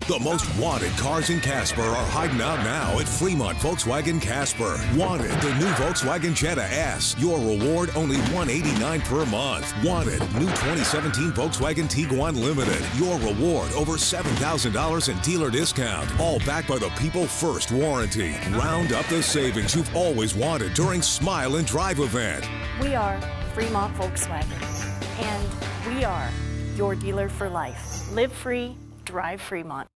The most wanted cars in Casper are hiding out now at Fremont Volkswagen Casper. Wanted, the new Volkswagen Jetta S. Your reward only $189 per month. Wanted, new 2017 Volkswagen Tiguan Limited. Your reward over $7,000 in dealer discount. All backed by the People First warranty. Round up the savings you've always wanted during Smile and Drive event. We are Fremont Volkswagen, and we are your dealer for life. Live free, drive Fremont.